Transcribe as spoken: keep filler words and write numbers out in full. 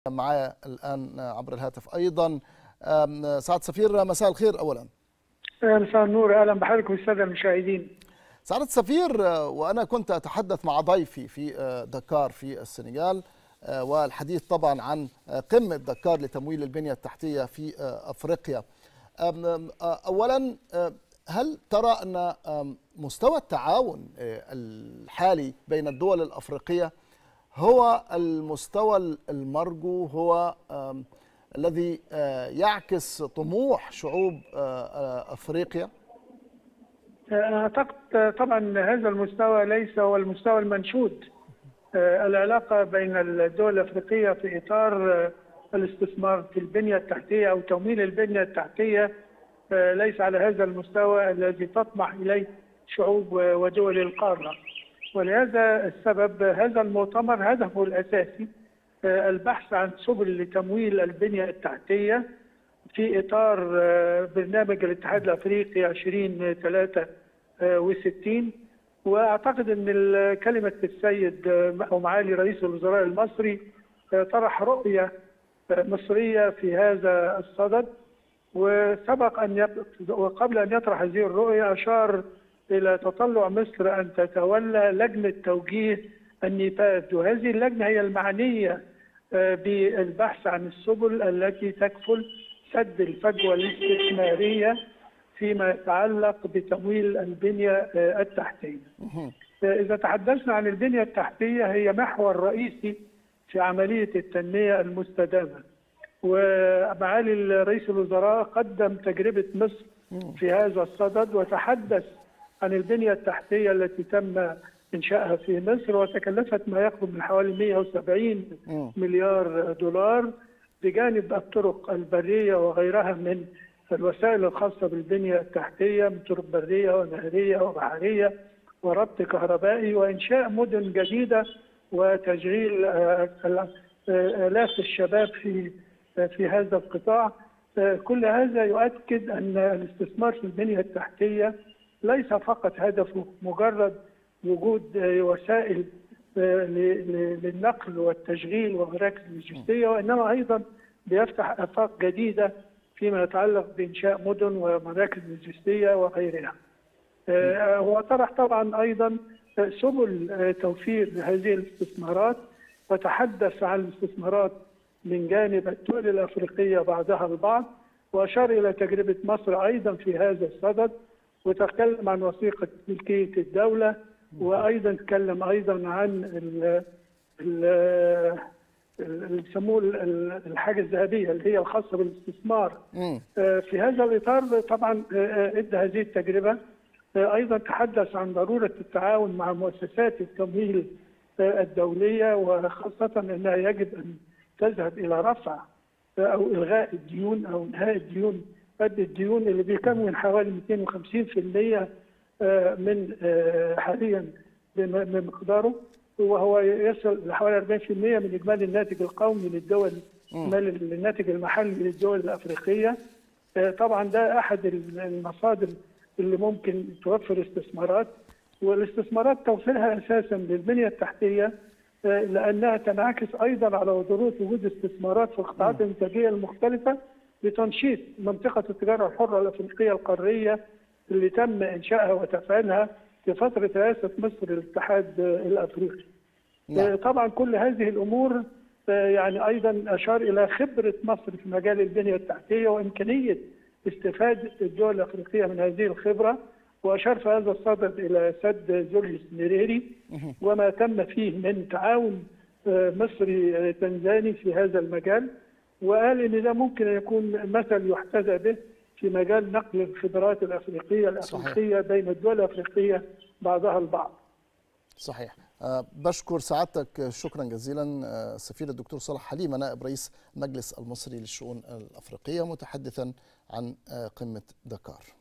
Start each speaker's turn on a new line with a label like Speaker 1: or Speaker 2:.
Speaker 1: معايا الآن عبر الهاتف أيضا سعادة السفير. مساء الخير أولا.
Speaker 2: مساء النور، أهلا بحضرتك والسادة المشاهدين.
Speaker 1: سعادة السفير، وأنا كنت أتحدث مع ضيفي في دكار في السنغال، والحديث طبعا عن قمة دكار لتمويل البنية التحتية في أفريقيا. أولا، هل ترى أن مستوى التعاون الحالي بين الدول الأفريقية هو المستوى المرجو، هو الذي يعكس طموح شعوب أفريقيا؟
Speaker 2: أعتقد طبعا هذا المستوى ليس هو المستوى المنشود. العلاقة بين الدول الأفريقية في إطار الاستثمار في البنية التحتية أو تمويل البنية التحتية ليس على هذا المستوى الذي تطمح إليه شعوب ودول القارة. ولهذا السبب هذا المؤتمر هدفه الأساسي البحث عن سبل لتمويل البنية التحتية في إطار برنامج الاتحاد الأفريقي ألفين وثلاثة وستين. وأعتقد أن كلمة السيد أو معالي رئيس الوزراء المصري طرح رؤية مصرية في هذا الصدد، وسبق أن يب... وقبل أن يطرح هذه الرؤية أشار إلى تطلع مصر أن تتولى لجنة توجيه النفاذ، وهذه اللجنة هي المعنية بالبحث عن السبل التي تكفل سد الفجوة الاستثمارية فيما يتعلق بتمويل البنية التحتية. إذا تحدثنا عن البنية التحتية هي محور رئيسي في عملية التنمية المستدامة، ومعالي رئيس الوزراء قدم تجربة مصر في هذا الصدد وتحدث عن البنية التحتية التي تم إنشائها في مصر، وتكلفت ما يقرب من حوالي مئة وسبعين مليار دولار، بجانب الطرق البرية وغيرها من الوسائل الخاصة بالبنية التحتية من طرق برية ونهرية وبحرية وربط كهربائي وإنشاء مدن جديدة وتشغيل آلاف الشباب في في هذا القطاع. كل هذا يؤكد أن الاستثمار في البنية التحتية ليس فقط هدفه مجرد وجود وسائل للنقل والتشغيل ومراكز لوجستية، وإنما أيضا بيفتح آفاق جديدة فيما يتعلق بإنشاء مدن ومراكز لوجستية وغيرها. هو طرح طبعا أيضا سبل توفير هذه الاستثمارات، وتحدث عن الاستثمارات من جانب الدول الأفريقية بعضها البعض، وأشار إلى تجربة مصر أيضا في هذا الصدد، وتكلم عن وثيقة ملكية الدولة، وأيضا تكلم أيضا عن ال ال اللي بيسموه الحاجة الذهبية اللي هي الخاصة بالاستثمار. في هذا الإطار طبعا ادى هذه التجربة أيضا تحدث عن ضرورة التعاون مع مؤسسات التمويل الدولية، وخاصة أنها يجب أن تذهب إلى رفع أو إلغاء الديون أو إنهاء الديون قد الديون اللي بيكون حوالي مئتين وخمسين بالمئة من حاليا بمقداره، وهو يصل لحوالي أربعين بالمئة من إجمالي الناتج القومي للدول، إجمالي الناتج المحلي للدول الأفريقية. طبعا ده أحد المصادر اللي ممكن توفر استثمارات، والاستثمارات توفيرها أساسا للبنية التحتية لأنها تنعكس أيضا على ضرورة وجود استثمارات في القطاعات الإنتاجية المختلفة لتنشيط منطقة التجارة الحرة الأفريقية القارية اللي تم إنشائها وتفعيلها في فترة رئاسة مصر للاتحاد الأفريقي. نعم. طبعا كل هذه الأمور يعني أيضا أشار إلى خبرة مصر في مجال البنية التحتية وإمكانية استفادة الدول الأفريقية من هذه الخبرة، وأشار في هذا الصدد إلى سد جوليوس نيريري وما تم فيه من تعاون مصري تنزاني في هذا المجال، وقال إن ده ممكن أن يكون مثل يحتذى به في مجال نقل الخبرات الأفريقية الأفريقية صحيح. بين الدول الأفريقية بعضها البعض.
Speaker 1: صحيح. أه بشكر سعادتك شكرا جزيلا السفير الدكتور صالح حليمة نائب رئيس المجلس المصري للشؤون الأفريقية متحدثا عن قمة دكار.